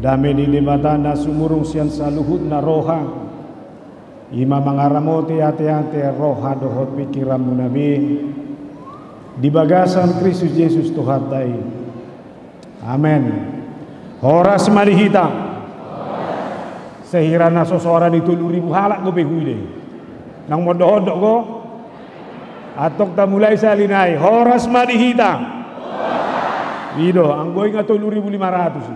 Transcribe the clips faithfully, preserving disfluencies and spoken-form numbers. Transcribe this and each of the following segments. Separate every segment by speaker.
Speaker 1: Dame di debatana sumurung sian saluhut na roha. Ima mangaramote ate-ate roha dohot pikiramu nabi. Di bagasan Kristus Yesus Tuhan dai. Amen. Horas marihita. Sehirana sosoran itu ribu halak go behuide. Nang modohodok go. Atok ta mulai salinai. Horas marihita. Ido, anggoy nga to ribu lima ratus.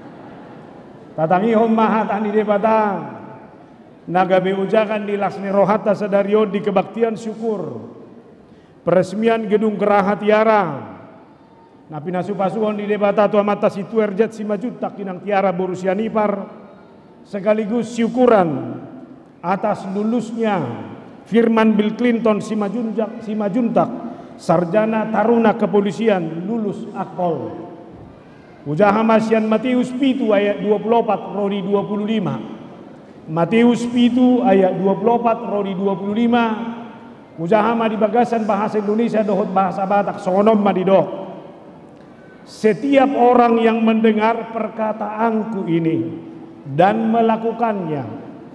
Speaker 1: Tatangi hom mahat ani debata nagabe ujakan di lasni rohata sadario di kebaktian syukur peresmian gedung Geraha Tiara napi nasupasuhon di debata tua mata situ erjat simajuta kinang tiara borusia nipar sekaligus syukuran atas lulusnya Firman Bill Clinton simajunjak simajuntak sarjana taruna kepolisian lulus akpol. Ujaha Masian Matius pitu ayat dua puluh empat rodi dua puluh lima. Matius pitu ayat dua puluh empat rodi dua puluh lima. Ujaha ma di bagasan bahasa Indonesia dohot bahasa Batak sonom ma di doh. Setiap orang yang mendengar perkataanku ini dan melakukannya,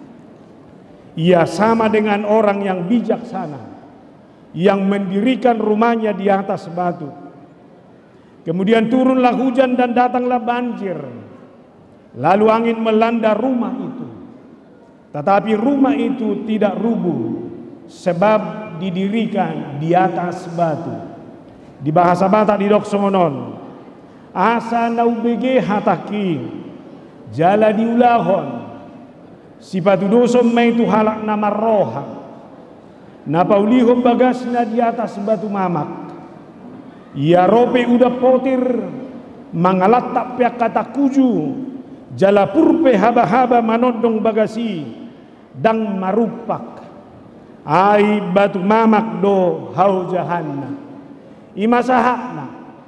Speaker 1: ia sama dengan orang yang bijaksana yang mendirikan rumahnya di atas batu. Kemudian turunlah hujan dan datanglah banjir. Lalu angin melanda rumah itu. Tetapi rumah itu tidak rubuh sebab didirikan di atas batu. Di bahasa Batak di Doksomonon. Asa naubege hataki jala diulahon. Sipatu dosom itu halak nama roha. Napaulihom bagasna di atas batu mamak. Ya rope udah potir mangalatak pihak kata kuju jala purpe haba-haba manondong bagasi dang marupak ai batu mamak do hau jahanna imasahakna.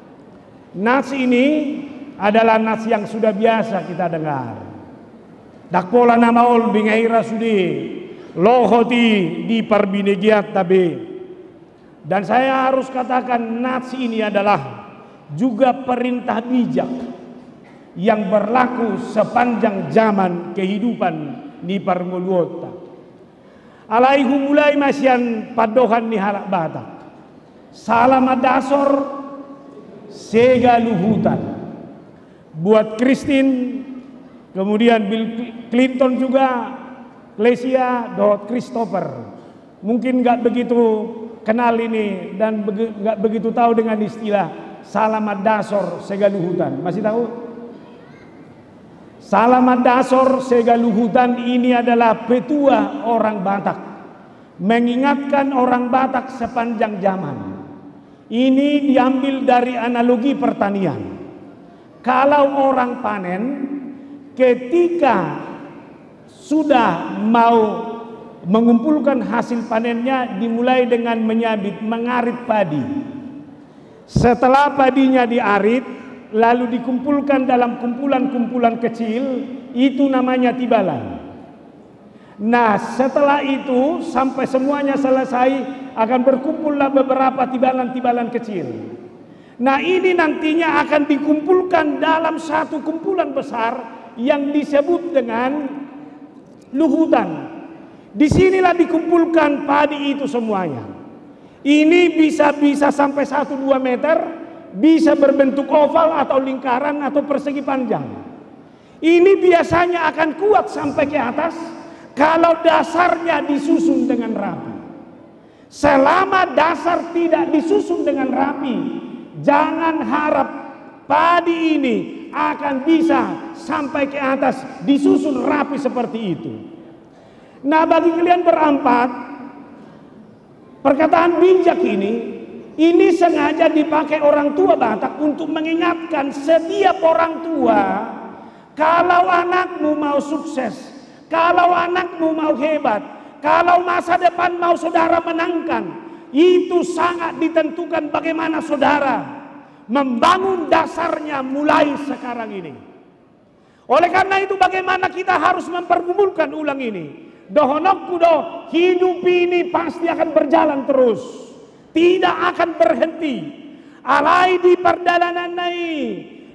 Speaker 1: Nasi ini adalah nasi yang sudah biasa kita dengar. Dakpola nama ol bingaira sudi lohoti di parbinegiat tabe. Dan saya harus katakan nasi ini adalah juga perintah bijak yang berlaku sepanjang zaman kehidupan ni parngoluota. Alaihu mulai masian padohan ni halak Batak. Salam adasor sega luhutan. Buat Christine, kemudian Bill Clinton juga, Lesia, dot Christopher. Mungkin nggak begitu kenal ini dan nggak begitu tahu dengan istilah Salamat Dasor Segaluhutan. Masih tahu? Salamat Dasor Segaluhutan ini adalah petua orang Batak, mengingatkan orang Batak sepanjang zaman. Ini diambil dari analogi pertanian. Kalau orang panen, ketika sudah mau mengumpulkan hasil panennya dimulai dengan menyabit, mengarit padi. Setelah padinya diarit, lalu dikumpulkan dalam kumpulan-kumpulan kecil, itu namanya tibalan. Nah, setelah itu sampai semuanya selesai akan berkumpullah beberapa tibalan-tibalan kecil. Nah, ini nantinya akan dikumpulkan dalam satu kumpulan besar yang disebut dengan luhutan. Disinilah dikumpulkan padi itu semuanya. Ini bisa-bisa sampai satu dua meter, bisa berbentuk oval atau lingkaran atau persegi panjang. Ini biasanya akan kuat sampai ke atas kalau dasarnya disusun dengan rapi. Selama dasar tidak disusun dengan rapi, jangan harap padi ini akan bisa sampai ke atas disusun rapi seperti itu. Nah, bagi kalian berempat, perkataan bijak ini, ini sengaja dipakai orang tua Batak untuk mengingatkan setiap orang tua, kalau anakmu mau sukses, kalau anakmu mau hebat, kalau masa depan mau saudara menangkan, itu sangat ditentukan bagaimana saudara membangun dasarnya mulai sekarang ini. Oleh karena itu bagaimana kita harus mempergumulkan ulang ini. Dohonokku doh, hidup ini pasti akan berjalan terus, tidak akan berhenti. Alai di perjalanan nai,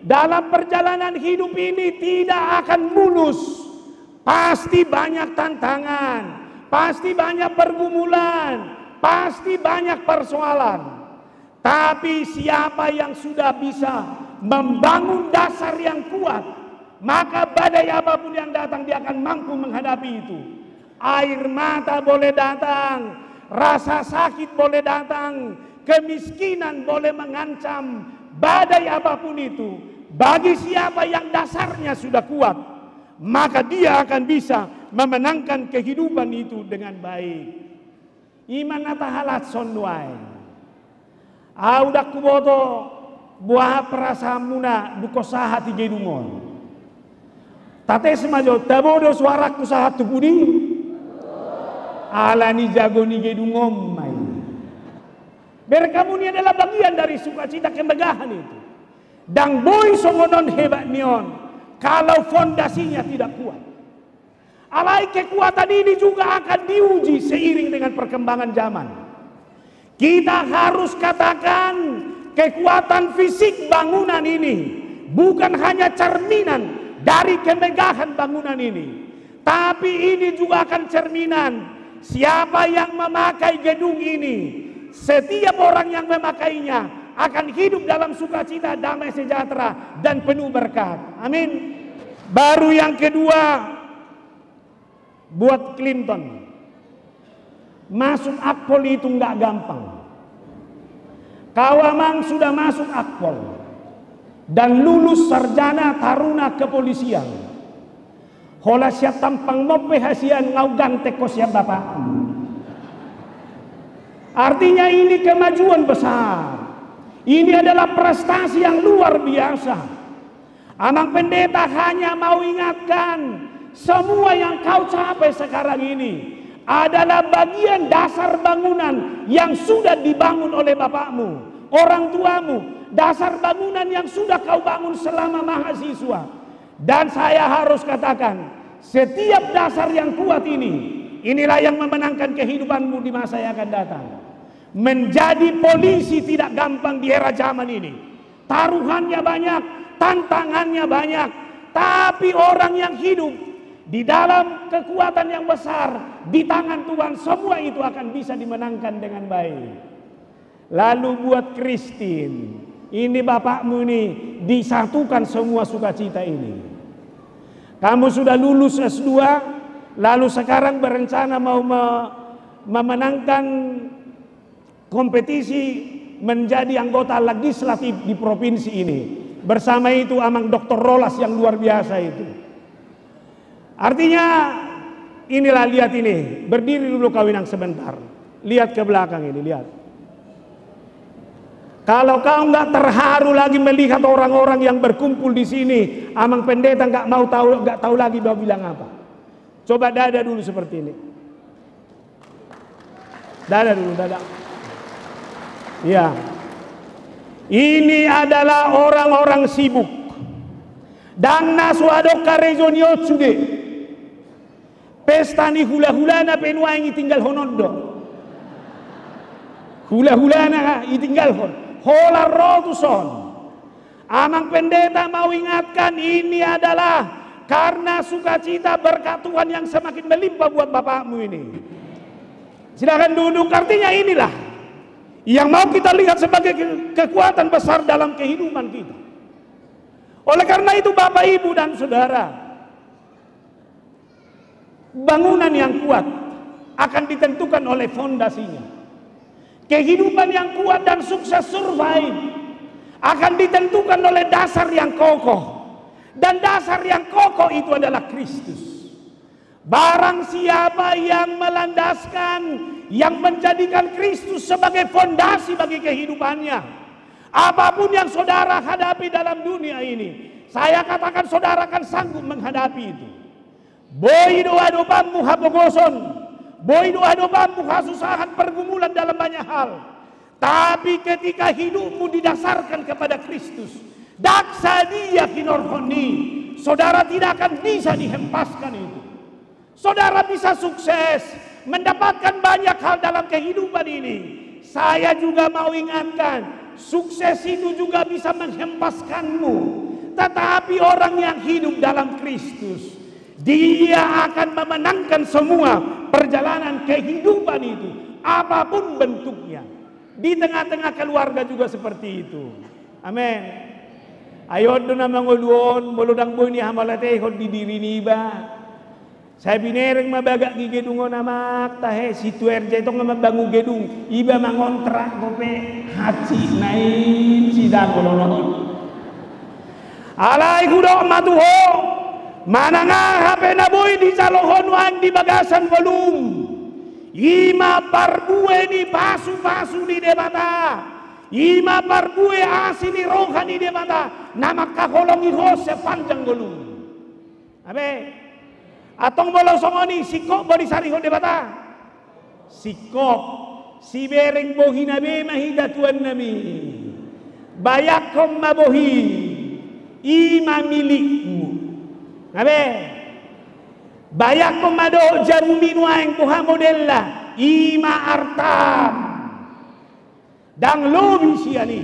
Speaker 1: dalam perjalanan hidup ini tidak akan mulus. Pasti banyak tantangan, pasti banyak pergumulan, pasti banyak persoalan. Tapi siapa yang sudah bisa membangun dasar yang kuat, maka badai apapun yang datang dia akan mampu menghadapi itu. Air mata boleh datang, rasa sakit boleh datang, kemiskinan boleh mengancam, badai apapun itu. Bagi siapa yang dasarnya sudah kuat, maka dia akan bisa memenangkan kehidupan itu dengan baik. Iman natahalat sonduai. Audak kuboto buah perasa muna dukosaha ti gedungon. Tate semajo tabodo suara kusaha tupudi. Ala ni jago ni gedungom mai. Berkamu ini adalah bagian dari sukacita kemegahan itu. Dan boy songonon hebat nion kalau fondasinya tidak kuat. Alai kekuatan ini juga akan diuji seiring dengan perkembangan zaman. Kita harus katakan kekuatan fisik bangunan ini bukan hanya cerminan dari kemegahan bangunan ini, tapi ini juga akan cerminan siapa yang memakai gedung ini. Setiap orang yang memakainya akan hidup dalam sukacita, damai sejahtera dan penuh berkat. Amin. Baru yang kedua, buat Clinton, masuk Akpol itu nggak gampang. Kawamang sudah masuk Akpol dan lulus sarjana taruna kepolisian. Hola siap tampang mope hasian ngau gante ko siap bapak. Artinya ini kemajuan besar. Ini adalah prestasi yang luar biasa. Anak pendeta hanya mau ingatkan, semua yang kau capai sekarang ini adalah bagian dasar bangunan yang sudah dibangun oleh bapakmu, orang tuamu, dasar bangunan yang sudah kau bangun selama mahasiswa. Dan saya harus katakan, setiap dasar yang kuat ini, inilah yang memenangkan kehidupanmu di masa yang akan datang. Menjadi polisi tidak gampang di era zaman ini. Taruhannya banyak, tantangannya banyak. Tapi orang yang hidup di dalam kekuatan yang besar, di tangan Tuhan, semua itu akan bisa dimenangkan dengan baik. Lalu buat Christine, ini bapakmu ini disatukan semua sukacita ini. Kamu sudah lulus S dua, lalu sekarang berencana mau memenangkan kompetisi menjadi anggota legislatif di provinsi ini. Bersama itu amang doktor Rolas yang luar biasa itu. Artinya inilah, lihat ini, berdiri dulu kawinang sebentar. Lihat ke belakang ini, lihat. Kalau kau nggak terharu lagi melihat orang-orang yang berkumpul di sini, amang pendeta nggak mau tahu, nggak tahu lagi mau bilang apa. Coba dada dulu seperti ini. Dada dulu, dada. Ya, ini adalah orang-orang sibuk. Dan naswadok karezoniot sude. Pesta ni hula-hula na penua yang tinggal honondo. Hula-hula na tinggal hon. Hola rotuson. Amang pendeta mau ingatkan, ini adalah karena sukacita berkat Tuhan yang semakin melimpah buat bapakmu ini. Silakan duduk. Artinya inilah yang mau kita lihat sebagai kekuatan besar dalam kehidupan kita. Oleh karena itu Bapak, Ibu dan Saudara, bangunan yang kuat akan ditentukan oleh fondasinya. Kehidupan yang kuat dan sukses survive akan ditentukan oleh dasar yang kokoh. Dan dasar yang kokoh itu adalah Kristus. Barang siapa yang melandaskan, yang menjadikan Kristus sebagai fondasi bagi kehidupannya, apapun yang saudara hadapi dalam dunia ini, saya katakan saudara akan sanggup menghadapi itu. Boy doa doamu habogoson, boy doa doamu hasusahan pergumulan dalam banyak hal. Tapi ketika hidupmu didasarkan kepada Kristus, daksa dia kinorhoni, saudara tidak akan bisa dihempaskan itu. Saudara bisa sukses, mendapatkan banyak hal dalam kehidupan ini. Saya juga mau ingatkan, sukses itu juga bisa menghempaskanmu. Tetapi orang yang hidup dalam Kristus, dia akan memenangkan semua perjalanan kehidupan itu, apapun bentuknya. Di tengah-tengah keluarga juga seperti itu. Amin. Ayo na manguluon, muludang boy ni hamalate hod di diri ni iba. Sabi nereng mabagak gi gedungon amak tahe si tuerja itu mabangu gedung. Iba mangontrak gope haci nain sidang kololon. Alay kudo matuho. Mana nga hape na boy di salohon wang di bagasan volum. Ima parbue ni pasu-pasu di debata. Ima parbue asi ni roha ni debata. Nama kaholongi ho sepanjang volum. Abe, atong bolo songoni sikop bodi sari ho debata. Sikop si bereng bohi nabe mahida tuan nami. Bayakom mabohi ima milikmu. Abe, bayak komado jamu minuang buha modella ima artam dang lobi siani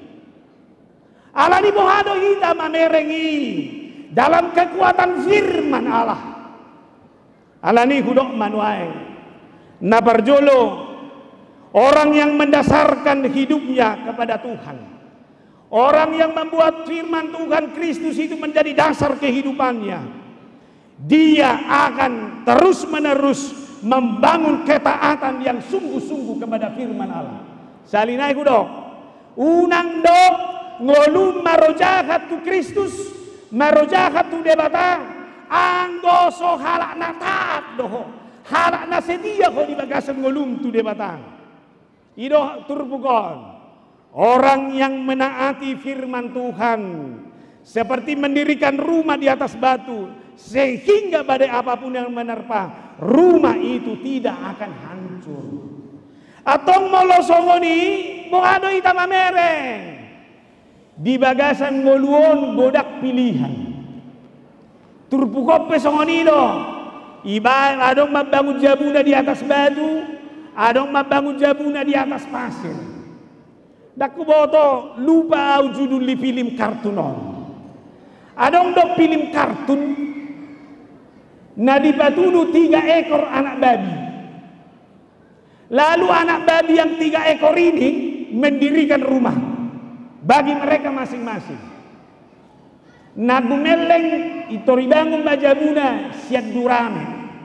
Speaker 1: alani bohado kita mamerengi dalam kekuatan firman Allah alani hudok manuai na parjolo orang yang mendasarkan hidupnya kepada Tuhan, orang yang membuat firman Tuhan Kristus itu menjadi dasar kehidupannya. Dia akan terus-menerus membangun ketaatan yang sungguh-sungguh kepada firman Allah. Salinai kudok, unang dok ngolum marojahat tu Kristus, marojahat tu debata, anggoso halak na taat doho, halak na setia ko di bagasan ngolum tu debata. Ido turbukon, orang yang menaati firman Tuhan seperti mendirikan rumah di atas batu, sehingga badai apapun yang menerpa, rumah itu tidak akan hancur. Atong molosongoni boado ita mamereng di bagasan ngoluon bodak pilihan. Turpukop pesongonido iba adong mabangun jabuna di atas batu, adong mabangun jabuna di atas pasir. Daku boto lupa au judul di film kartunon. Adong dok film kartun na dipatudu tiga ekor anak babi. Lalu anak babi yang tiga ekor ini mendirikan rumah bagi mereka masing-masing. Na gumeleng itoribangun bajabuna siag durame.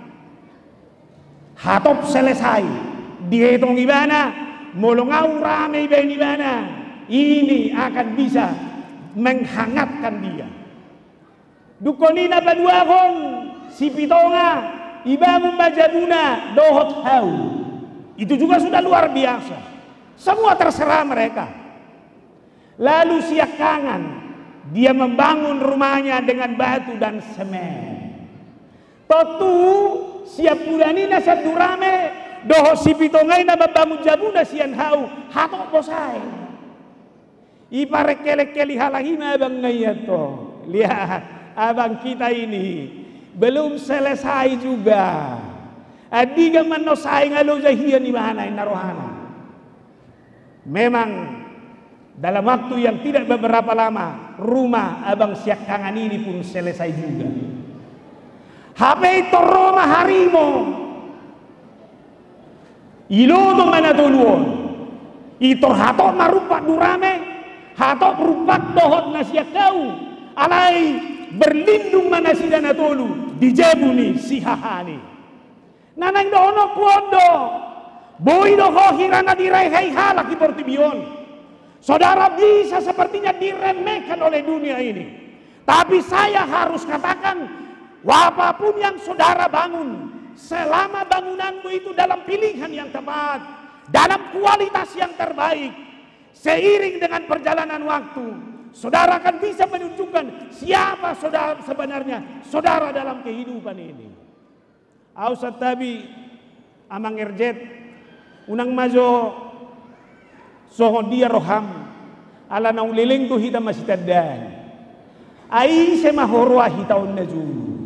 Speaker 1: Hatop selesai. Dihitung ibana, molongau rame iban ibana. Ini akan bisa menghangatkan dia. Dukonina baduakon si pitonga ibangun bajabuna dohot hau. Itu juga sudah luar biasa. Semua terserah mereka. Lalu siak kangen, dia membangun rumahnya dengan batu dan semen. Totu siap bulanina siap durame dohot si pitonga ina membangun jabuna sian hau hatok bosai. Iparek kelek-keli halahima abang ngayato. Lihat abang kita ini belum selesai juga. Adiga manosai ngalo jahian di mana narohana. Memang dalam waktu yang tidak beberapa lama rumah abang siak kangen ini pun selesai juga. H P itu Roma harimo. Ilodo mana tuluon. Itu hatok marupak durame, hatok rupak dohot nasiak kau. Alai berlindung mana si dana tolu dijabuni si hahani. Nanang dono kuondo boy doho hirana direhai halak di portibion. Saudara bisa sepertinya diremehkan oleh dunia ini, tapi saya harus katakan apapun yang saudara bangun, selama bangunanmu itu dalam pilihan yang tepat, dalam kualitas yang terbaik, seiring dengan perjalanan waktu, saudara akan bisa menunjukkan siapa saudara sebenarnya saudara dalam kehidupan ini. Ausat tabi amang erjet unang majo soho dia roham ala na uliling tu hita masitadan ai se mahorwa hitaun naju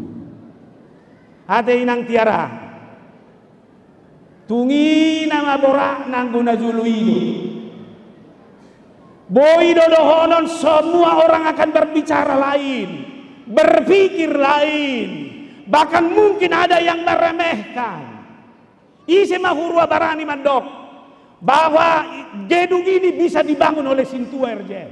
Speaker 1: hate inang tiara tungi nama borak nang guna julu ini Boy dodohonon semua orang akan berbicara lain, berpikir lain, bahkan mungkin ada yang meremehkan. Isi mahurwa barani mandok bahwa gedung ini bisa dibangun oleh Sintuerje.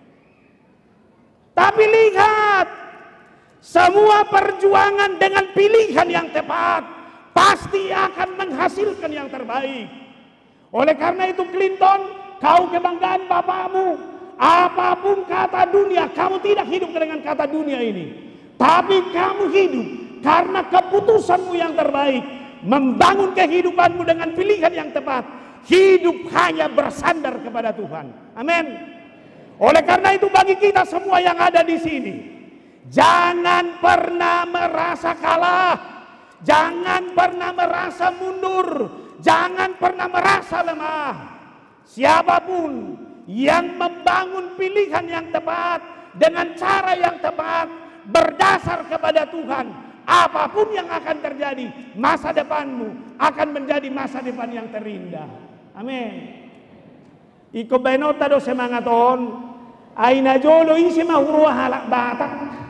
Speaker 1: Tapi lihat, semua perjuangan dengan pilihan yang tepat pasti akan menghasilkan yang terbaik. Oleh karena itu Clinton, kau kebanggaan bapakmu, apapun kata dunia, kamu tidak hidup dengan kata dunia ini. Tapi kamu hidup karena keputusanmu yang terbaik, membangun kehidupanmu dengan pilihan yang tepat. Hidup hanya bersandar kepada Tuhan. Amin. Oleh karena itu bagi kita semua yang ada di sini, jangan pernah merasa kalah, jangan pernah merasa mundur, jangan pernah merasa lemah. Siapapun yang membangun pilihan yang tepat dengan cara yang tepat berdasar kepada Tuhan, apapun yang akan terjadi, masa depanmu akan menjadi masa depan yang terindah. Amin. Iko benota do semangaton aina jolo isi mahurwa halak batak.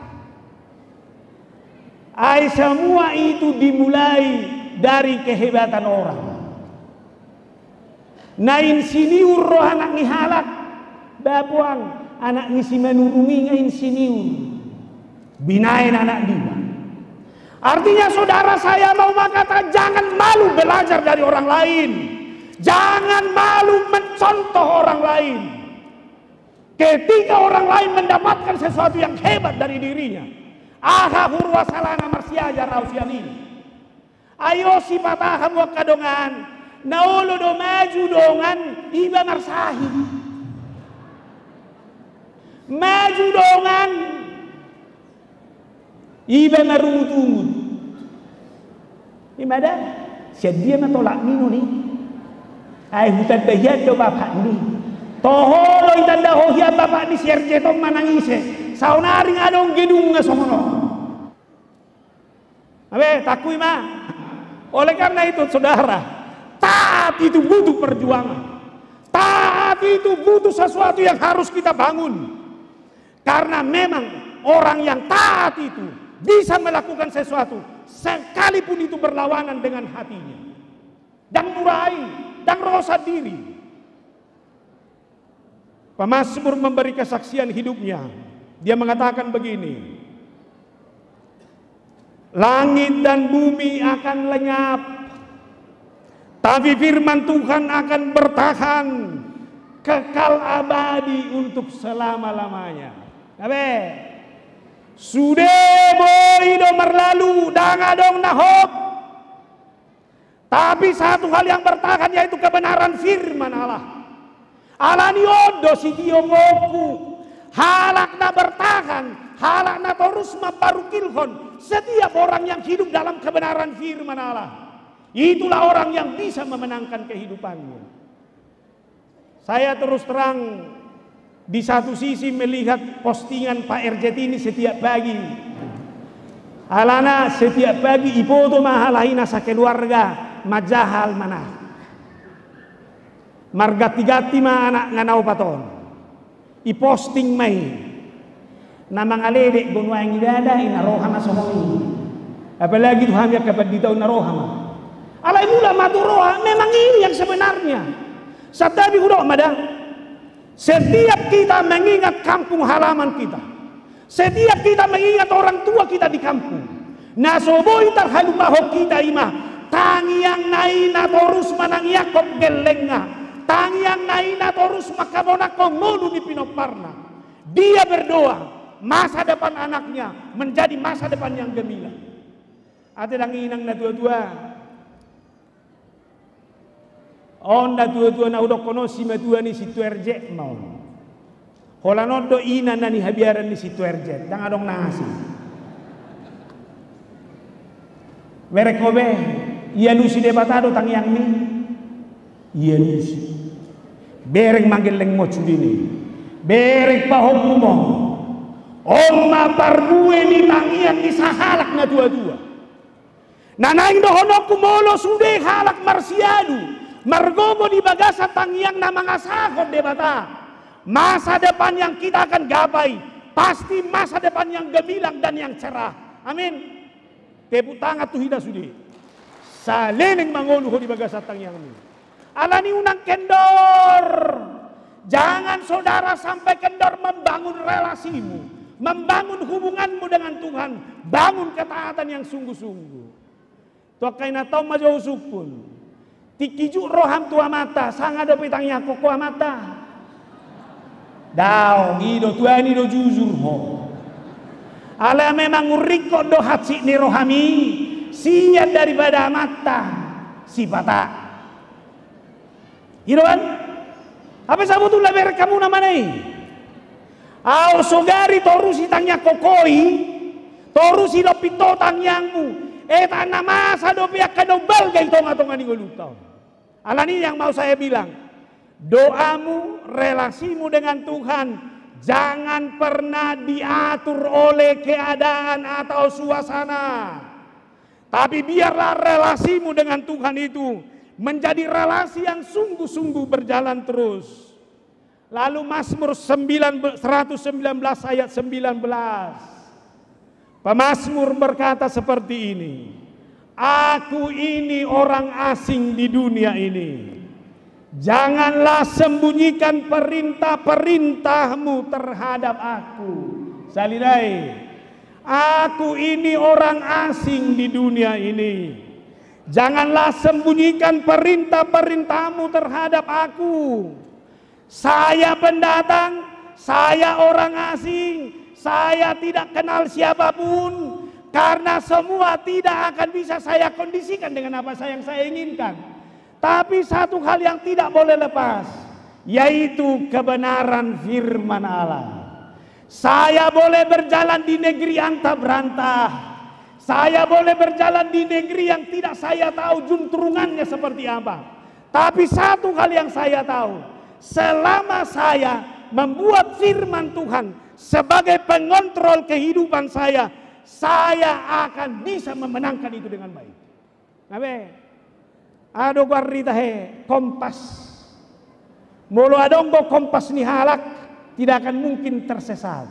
Speaker 1: Ai semua itu dimulai dari kehebatan orang. Nain siniur roh anak ngihalak babuang anak ngisi menurungi ngain siniur binain anak dia. Artinya saudara saya mau kata jangan malu belajar dari orang lain, jangan malu mencontoh orang lain. Ketika orang lain mendapatkan sesuatu yang hebat dari dirinya, aha hurwa salana marsiaja rausian ini, ayo si patah kamu kadongan naolo do maju dongan iba marsahi maju dongan iba marungut-ungut imada sedia matolak mino ni ay hutan dahiat do bapak ni toholo itanda hohia bapak ni serje tong manangise saunaring adong gedung nga somono abe takui ma. Oleh karena itu saudara, taat itu butuh perjuangan. Taat itu butuh sesuatu yang harus kita bangun. Karena memang orang yang taat itu bisa melakukan sesuatu sekalipun itu berlawanan dengan hatinya. Dan murai, dan rasa diri. Pemazmur memberi kesaksian hidupnya. Dia mengatakan begini, langit dan bumi akan lenyap, tapi firman Tuhan akan bertahan kekal abadi untuk selama-lamanya. Abe, sudah boy do merlalu dangadong nahok, tapi satu hal yang bertahan yaitu kebenaran firman Allah. Alani odo si diomoku, halakna bertahan, halakna terus membarukilhon. Setiap orang yang hidup dalam kebenaran firman Allah, itulah orang yang bisa memenangkan kehidupannya. Saya terus terang di satu sisi melihat postingan Pak R J ini setiap pagi. Alana setiap pagi ipoto mahalahina sa keluarga majahal mana. Margati-gati ma anak nganau paton. Iposting mai. Nama ngalede gunwa yang idada inarohama sohoni. Apalagi Tuhan yang kapan ditau narohama. Alai mula maturoha memang ini yang sebenarnya. Satabi hurok mada. Setiap kita mengingat kampung halaman kita, setiap kita mengingat orang tua kita di kampung, nasoboi tarhalumahok kita imah tangiang naina torus manang Yakob gelenga, tangiang naina torus makabonako modu di Pinoparna. Dia berdoa masa depan anaknya menjadi masa depan yang gemilang. Ate dang inang na tua-tua. On na tua-tua na udok kono si matua ni si tuerje mau. Holanodo ina na ni habiaran ni si tuerje. Dang adong nasi. Merekobe iya lusi debatado tang yang ni. Iya lusi. Bereng manggil leng mo cudini. Bereng pahom mo. Oma parbue ni tangian ni sahalak na tua-tua. Nanaing dohonok kumolo sude halak marsiadu. Margomo di bagasa tangiang na mga sakot debata. Masa depan yang kita akan gapai pasti masa depan yang gemilang dan yang cerah. Amin. Tepuk tangan tuh hida sudi. Saleleng mangolu ho di bagasatang yang ini. Alani unang kendor. Jangan saudara sampai kendor membangun relasimu, membangun hubunganmu dengan Tuhan, bangun ketaatan yang sungguh-sungguh. Tuh kaina tau majo usukun. Tikiju roham tua mata, sang ada pitangnya koko mata. Daw, ido tuani do jujur ho. Ala memang uriko do hatsi ni rohami, sinyat daripada mata sifata. Ido kan? Apa sabutul leber kamu namanai? Aw sogari torusi tangnya kokoi, torusi do pito tangyangmu. Eh tanah masa do pihak kadau balgai tonga-tonga ni golutau. Alani yang mau saya bilang, doamu, relasimu dengan Tuhan jangan pernah diatur oleh keadaan atau suasana. Tapi biarlah relasimu dengan Tuhan itu menjadi relasi yang sungguh-sungguh berjalan terus. Lalu Mazmur seratus sembilan belas ayat sembilan belas. Pemazmur berkata seperti ini. Aku ini orang asing di dunia ini. Janganlah sembunyikan perintah-perintahmu terhadap aku. Salidai. Aku ini orang asing di dunia ini. Janganlah sembunyikan perintah-perintahmu terhadap aku. Saya pendatang, saya orang asing, saya tidak kenal siapapun. Karena semua tidak akan bisa saya kondisikan dengan apa yang saya inginkan. Tapi satu hal yang tidak boleh lepas, yaitu kebenaran firman Allah. Saya boleh berjalan di negeri antah berantah. Saya boleh berjalan di negeri yang tidak saya tahu juntrungannya seperti apa. Tapi satu hal yang saya tahu, selama saya membuat firman Tuhan sebagai pengontrol kehidupan saya, saya akan bisa memenangkan itu dengan baik. Nabe, ado guarita he kompas. Molo adonggo kompas ni halak tidak akan mungkin tersesat.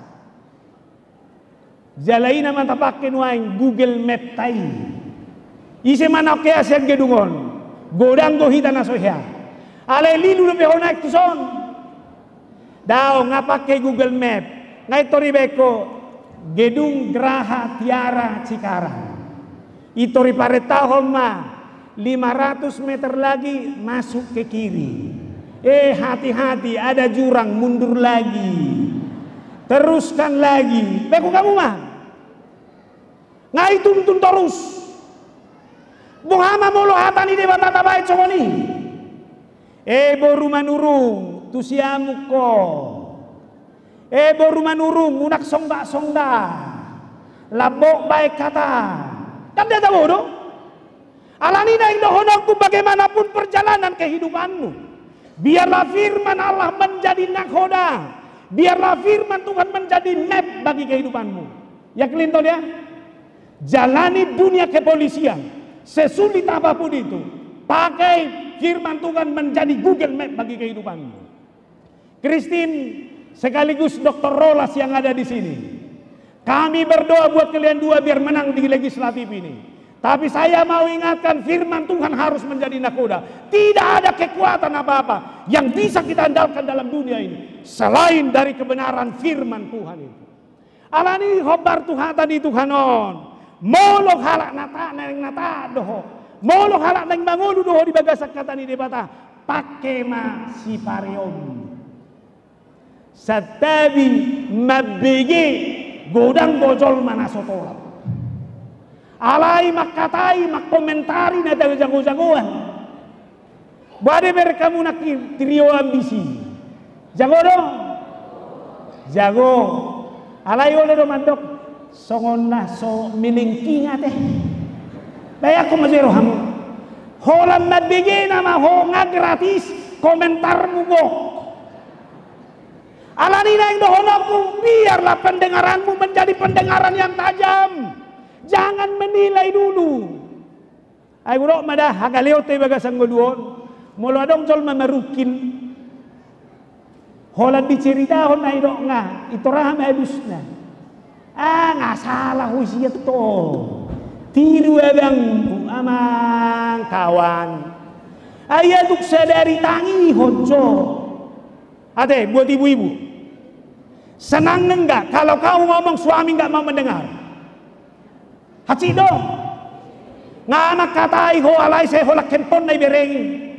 Speaker 1: Jalaina manta pakai nuaing Google Map tai. Ise mana ke asian gedungon. Godanggo hita nasohya. Ale lilu lebih honak tuson. Dao ngapake Google Map. Ngai tori beko Gedung Geraha Tiara Cikarang. Itori paretahon ma lima ratus meter lagi masuk ke kiri. Eh hati-hati ada jurang, mundur lagi. Teruskan lagi. Beku kamu mah. Ngai tuntun terus. Buhama molo hatani de batata bae congoni. Eh boru manurung tusiamu ko. Eh boru manurung unak songda-songda. Labok baik kata. Kan dia tahu do? Alani na indohonokku bagaimanapun perjalanan kehidupanmu. Biarlah firman Allah menjadi nakhoda. Biarlah firman Tuhan menjadi map bagi kehidupanmu. Ya kelinton ya. Jalani dunia kepolisian. Sesulit apapun itu. Pakai firman Tuhan menjadi Google Map bagi kehidupanmu. Christine sekaligus dokter Rolas yang ada di sini. Kami berdoa buat kalian dua biar menang di legislatif ini. Tapi saya mau ingatkan firman Tuhan harus menjadi nakoda. Tidak ada kekuatan apa-apa yang bisa kita andalkan dalam dunia ini selain dari kebenaran firman Tuhan itu. Alani hobar Tuhan itu kanon. Molok halak nata neng nata doho. Molok halak neng mangolu doho di bagasak kata ni debata. Pakema si pareom. Satabi mabege godang bojol mana sotolap. Alai makatai mak komentari na jago-jagoan. Bade berkamu nak trio ambisi. Jago dong. Jago. Alai oleh do mandok songon na so milingking ate. Bayak ko mazero hamu. Holam mabige nama ho nga gratis komentar mo go. Alani na indohonokku biarlah pendengaranmu menjadi pendengaran yang tajam. Jangan menilai dulu. Ay guro madah hagaleo te bagasang guluon. Molo adong jol mamerukin. Holan diceritahon na ito nga, ito raham adus na. Ah, nga salah ko siya to. Tiru abang amang kawan. Ayatuk sadari tangi honco. Ate, buat ibu-ibu. Senang enggak kalau kau ngomong suami enggak mau mendengar? Hatsi dong. Nga anak katai ho alay saya holak kempon na iberengi.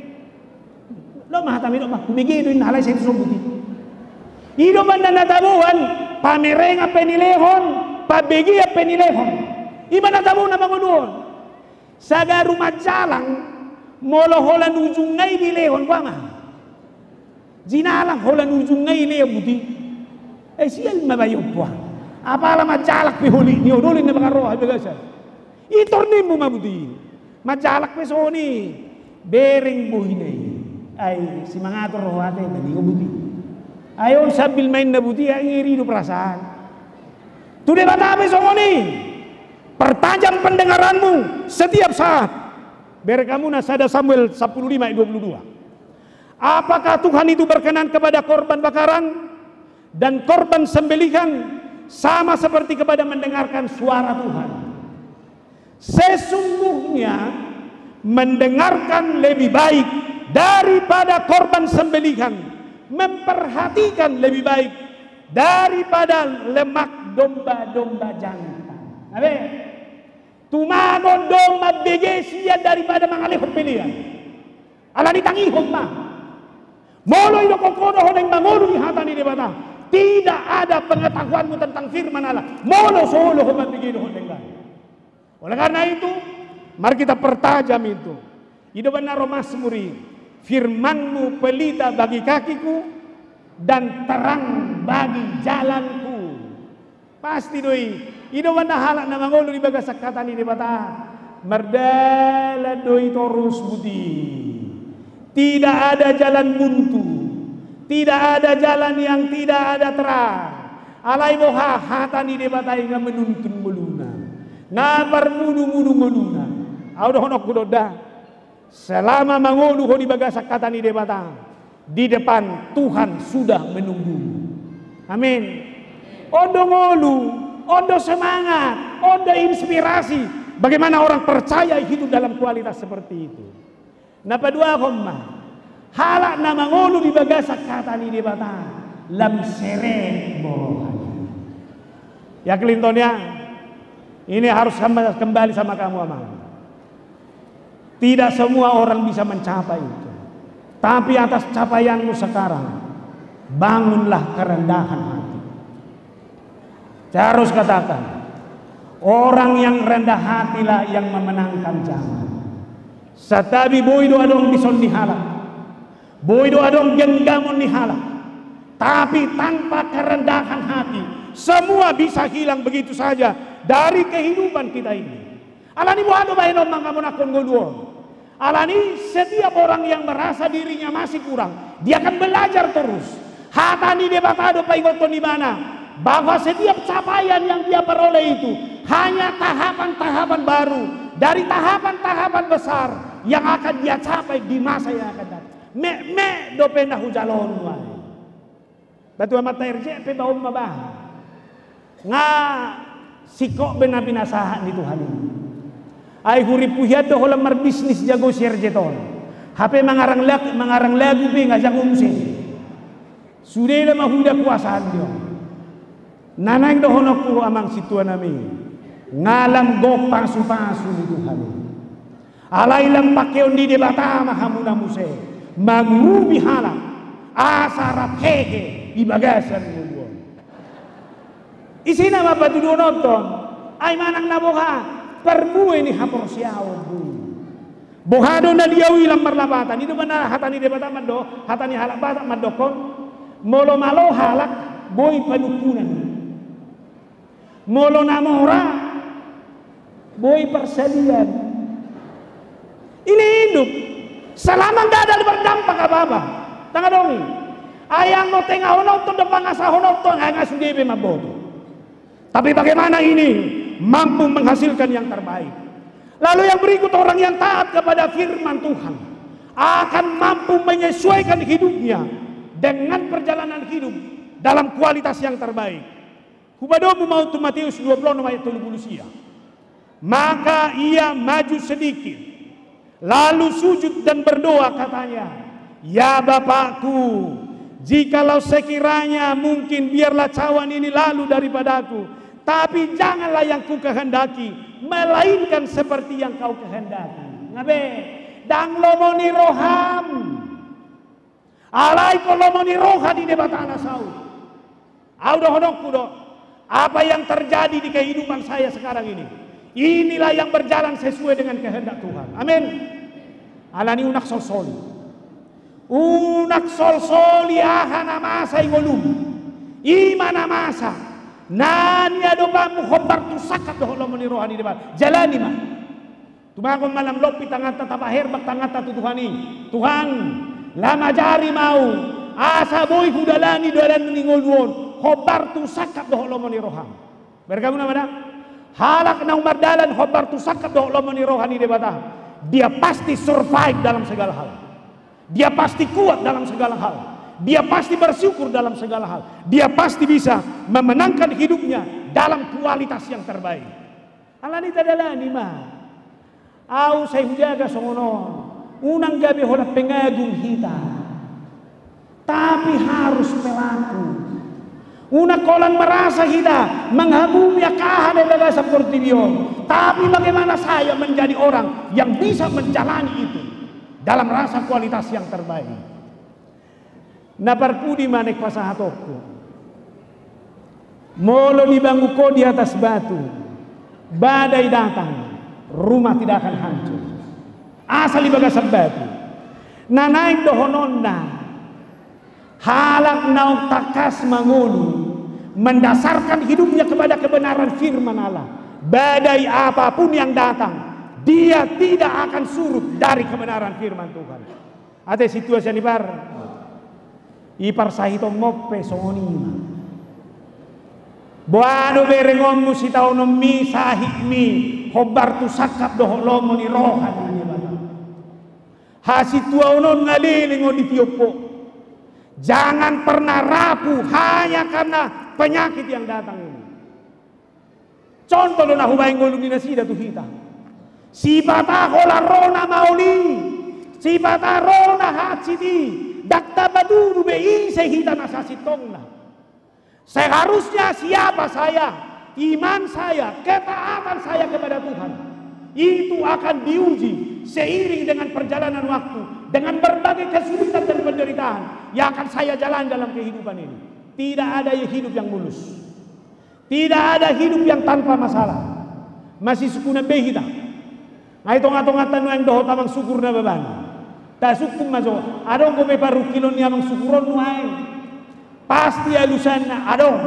Speaker 1: Lo mah tami lo mah kumigidoin alay saya subuti. Ido man na natabuhan pamereng ang penilehon, pabigi ang penilehon. Iba natabu na mga doon. Saga rumah jalang molo holan ujung ngay dilehon kwa nga. Jinalang holan ujung ngay ilehon buti. Eh siyal mabayong po. Apala majalak pi huli niyo dulin na mga roha bagasa. Itornin mo mabuti. Majalak pi soni. Bering buhinay. Ay si mga ato roha ate nali ko buti. Ayon sabil main na buti ang iri do perasaan. Tude batabe soni. Pertajam pendengaranmu setiap saat. Ber kamu nasada Samuel sepuluh lima dua puluh dua. Apakah Tuhan itu berkenan kepada korban bakaran dan korban sembelihan sama seperti kepada mendengarkan suara Tuhan? Sesungguhnya mendengarkan lebih baik daripada korban sembelihan, memperhatikan lebih baik daripada lemak domba-domba jantan. Abe, tumagon domba begesia daripada mengalihkan pilihan. Alani tangihon mah. Molo ino kokono honeng mangolo di hata ni debata. Tidak ada pengetahuanmu tentang firman Allah. Molo solo homan begini honeng. Oleh karena itu, mari kita pertajam itu. Itu benar Mazmuri. Firmanmu pelita bagi kakiku dan terang bagi jalanku. Pasti doi. Itu benar halak na mangolo di bagasak kata ni debata. Merdala doi torus budi. Tidak ada jalan buntu, tidak ada jalan yang tidak ada terang. Alai boha hatani debatai nga menuntun meluna, ngabar mudu-mudu meluna. Audo honok kudoda. Selama mangolu ho di bagasak kata ni debata, di depan Tuhan sudah menunggu. Amin. Ondo ngolu, ondo semangat, ondo inspirasi. Bagaimana orang percaya hidup dalam kualitas seperti itu? Napadua komma halak na mangolo di bagasak kata ni debata lam seret borohan. Ya Clintonnya ini harus kembali sama kamu amang. Tidak semua orang bisa mencapai itu. Tapi atas capaianmu sekarang bangunlah kerendahan hati. Saya harus katakan orang yang rendah hatilah yang memenangkan zaman. Satabi boido adong bison nihala, boido adong genggamon nihala. Tapi tanpa kerendahan hati, semua bisa hilang begitu saja dari kehidupan kita ini. Alani buado baino mangamonakon goduon. Alani setiap orang yang merasa dirinya masih kurang, dia akan belajar terus. Hatani debatado paigoton di mana? Bahwa setiap capaian yang dia peroleh itu hanya tahapan-tahapan baru dari tahapan-tahapan besar yang akan dia capai di masa yang akan datang. Me me do pena hujalon wai. Batu amat terje pe baum mabah. Nga sikok bena binasahan di Tuhan ini. Ai hurip puhiat do holam mar bisnis jago serjeton. H P mangarang lagu mangarang lagu pe ngajak umsi. Sudah dah mahuda kuasaan dia. Nanang do honok ku amang situan nami. Ngalam go pasu-pasu di Tuhan. Alai lang pakeon di debata mahamuna muse. Mangubi hala asarap hehe di bagasan mo. Isi nama batu do nonton. Ay manang naboha perbuai ni hapor siaw bu. Bohado na diawi lang marlabatan. Itu mana hatani debata mando, hatani halak bata mandokon. Molo malo halak boy panukunan. Molo namora boy persalian. Ini hidup selama nggak ada berdampak apa-apa. Tengah dongi. Ayang no tengah honok to depan asa honok to nggak sendiri mabodo. Tapi bagaimana ini mampu menghasilkan yang terbaik. Lalu yang berikut orang yang taat kepada firman Tuhan akan mampu menyesuaikan hidupnya dengan perjalanan hidup dalam kualitas yang terbaik. Kubadomu mau tu Matius dua puluh ayat tiga puluh sia. Maka ia maju sedikit, lalu sujud dan berdoa katanya, ya Bapakku, jikalau sekiranya mungkin biarlah cawan ini lalu daripadaku, tapi janganlah yang ku kehendaki, melainkan seperti yang kau kehendaki. Ngabe, dang lomoni roham, alai ko lomoni roha di debatana Saul. Audo hodokku do, apa yang terjadi di kehidupan saya sekarang ini, inilah yang berjalan sesuai dengan kehendak Tuhan. Amin. Alani unak sol soli, unak sol soli ahana masa ingolum, imana masa, nani adobamu khobar tu sakat doh lomoni roha di debat. Jalani mah. Tumangkong malam lopi tangan tatapa herbak tangan tatu Tuhani. Tuhan, lama jari mau asa boy kudalani dolan meningolwon khobar tu sakat doh lomoni roham. Berkamu nama dah? Halak na umardalan khobar tu sakat doh lomoni rohani debata. Dia pasti survive dalam segala hal. Dia pasti kuat dalam segala hal. Dia pasti bersyukur dalam segala hal. Dia pasti bisa memenangkan hidupnya dalam kualitas yang terbaik. Alani tadalani mah. Au saya hujaga songonon. Unang gabi hola pengagung hita. Tapi harus pelaku. Una kolan merasa hita menghagumi akahan yang daga seperti dia. Tapi bagaimana saya menjadi orang yang bisa menjalani itu dalam rasa kualitas yang terbaik. Naparpudi manek pasahatokku. Molo dibanguko di atas batu. Badai datang, rumah tidak akan hancur. Asal ibaga sabatu. Nanaik dohononna. Halak nauk takas mangulu. Mendasarkan hidupnya kepada kebenaran firman Allah. Badai apapun yang datang, dia tidak akan surut dari kebenaran firman Tuhan. Ada situasi yang ipar. Ipar sahito moppe songonima. Boano berengom musita ono mi sahikmi hobar tu sakap doh lomo ni rohan ni bata. Hasitua ono ngaliling di tiopo. Jangan pernah rapuh hanya karena penyakit yang datang ini. Contoh na hubaing ngolum ni nasida tu hita. Si bata hola rona mauli. Si bata rona hatsiti. Dakta baduru be ise hita nasasitongna. Seharusnya siapa saya, iman saya, ketaatan saya kepada Tuhan, itu akan diuji seiring dengan perjalanan waktu, dengan berbagai kesulitan dan penderitaan yang akan saya jalan dalam kehidupan ini. Tidak ada hidup yang mulus, tidak ada hidup yang tanpa masalah. Masih sukuna behita, ngaitong-ngaitong yang doho tamang syukur na beban. Tak sukum maso, adong ko be paru kilon ni amang syukuron nuai. Pasti alusan na adong.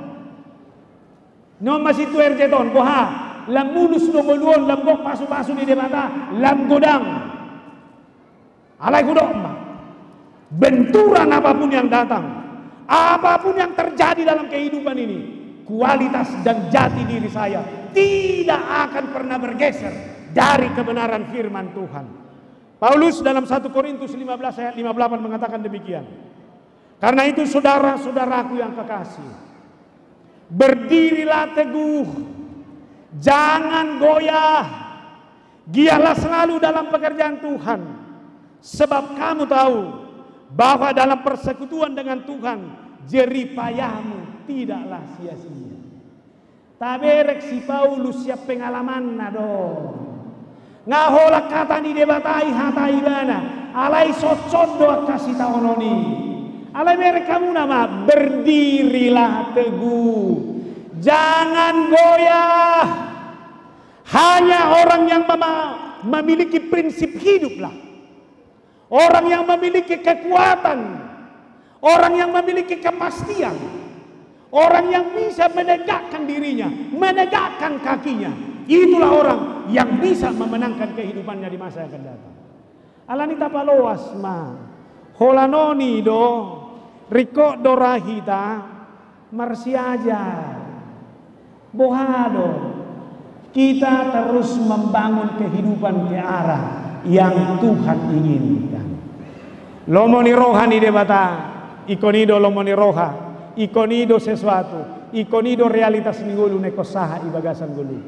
Speaker 1: No masih tu erjeton boha lam mulus no moluon lam gok pasu-pasu di debata lam godang. Alai godok ma. Benturan apapun yang datang, apapun yang terjadi dalam kehidupan ini, kualitas dan jati diri saya tidak akan pernah bergeser dari kebenaran firman Tuhan. Paulus dalam satu Korintus lima belas ayat lima puluh delapan mengatakan demikian. Karena itu saudara-saudaraku yang kekasih, berdirilah teguh, jangan goyah, giatlah selalu dalam pekerjaan Tuhan, sebab kamu tahu bahwa dalam persekutuan dengan Tuhan jerih payahmu tidaklah sia-sia. Taberek si Paulus siap pengalaman nado, ngaholak kata di debatai hatai bana, alai socod doa kasih taononi. Alai mereka kamu nama berdirilah teguh, jangan goyah. Hanya orang yang memiliki prinsip hiduplah, orang yang memiliki kekuatan, orang yang memiliki kepastian, orang yang bisa menegakkan dirinya, menegakkan kakinya. Itulah orang yang bisa memenangkan kehidupannya di masa yang akan datang. Alani tapaloas ma holanoni do riko dorahita marsiaja bohado. Kita terus membangun kehidupan ke arah yang Tuhan inginkan. Lomoni rohani debata ikonido lomoni roha, ikonido sesuatu, ikonido realitas ninggulu neko saha ibagasan gulu.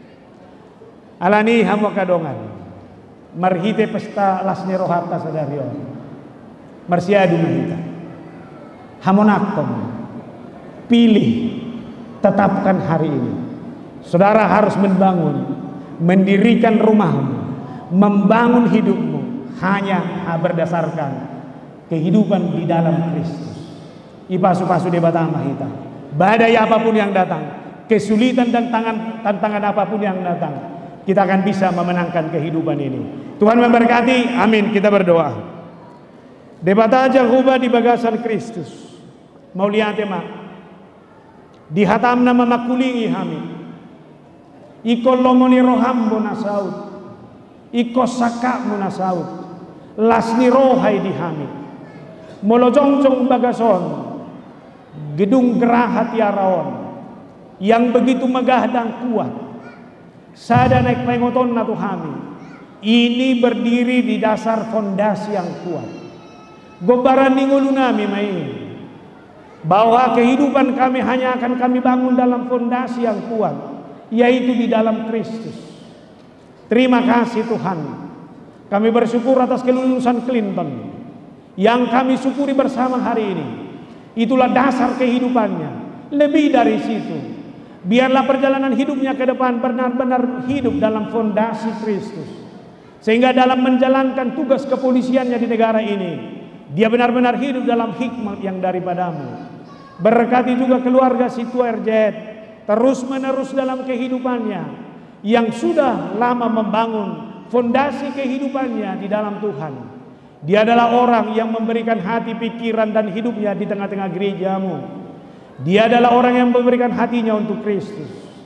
Speaker 1: Alani hamo kadongan, marhite pesta lasni rohata sadario, marsiadu mahita, hamonakom, pilih, tetapkan hari ini. Saudara harus membangun, mendirikan rumahmu, membangun hidupmu hanya berdasarkan kehidupan di dalam Kristus. Ipasu-pasu di batama kita. Badai apapun yang datang, kesulitan dan tangan, tantangan apapun yang datang, kita akan bisa memenangkan kehidupan ini. Tuhan memberkati. Amin. Kita berdoa. Debata aja hubah di bagasan Kristus. Mau lihat ya mak. Dihatam nama makulingi kami. Iko lomoni roham munasaud, iko saka munasaud, lasni rohai dihami, molojongcong bagason, gedung geraha tiaraon, yang begitu megah dan kuat, sada naik pengoton na tuhami, ini berdiri di dasar fondasi yang kuat. Gobaran ningulunami mai, bahwa kehidupan kami hanya akan kami bangun dalam fondasi yang kuat, yaitu di dalam Kristus. Terima kasih Tuhan. Kami bersyukur atas kelulusan Clinton yang kami syukuri bersama hari ini. Itulah dasar kehidupannya. Lebih dari situ, biarlah perjalanan hidupnya ke depan benar-benar hidup dalam fondasi Kristus, sehingga dalam menjalankan tugas kepolisiannya di negara ini, dia benar-benar hidup dalam hikmat yang daripadamu. Berkati juga keluarga si Tua R J terus menerus dalam kehidupannya yang sudah lama membangun fondasi kehidupannya di dalam Tuhan. Dia adalah orang yang memberikan hati, pikiran dan hidupnya di tengah-tengah gerejamu. Dia adalah orang yang memberikan hatinya untuk Kristus.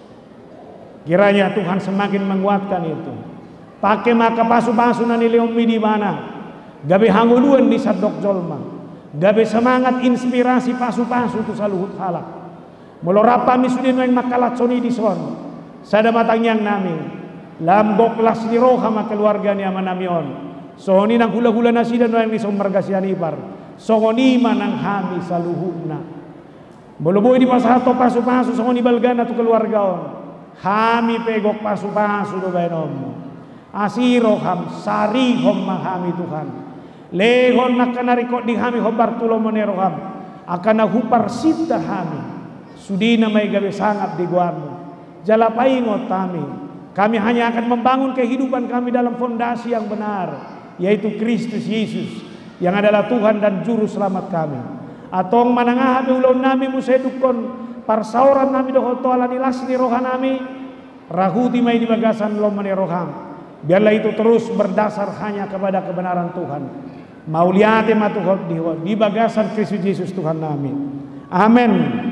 Speaker 1: Kiranya Tuhan semakin menguatkan itu. Pakai maka pasu-pasu nani leombi di mana, gabe hanguluan di sadok jolma, gabe semangat inspirasi pasu-pasu tu saluhut halak. Molorapa misudin yang makalat soni di son, sada matang yang nami, lambok las ni roha ma keluarga ni amanamion. Soni nang hula-hula nasidan yang di sommargasian ipar, songoni manang hami saluhuna. Boloboy di pasato pasu-pasu songoni balgana tu keluarga on, hami pegok pasu-pasu do benom. Asiro ham sari hom mahami Tuhan. Lehon nakanarikot di hami hobar tulo monero ham, akan hupar sita hami. Sudina may gabi sangat di guamu. Jalapaingot kami. Kami hanya akan membangun kehidupan kami dalam fondasi yang benar, yaitu Kristus Yesus yang adalah Tuhan dan Juru Selamat kami. Atong manangahabi ulon nami musedukon parsauran nami dohoto ala nilas ni roha nami, rahuti may di bagasan lomani roham. Biarlah itu terus berdasar hanya kepada kebenaran Tuhan. Mauliate matuhot di bagasan Kristus Yesus Tuhan nami. Amin.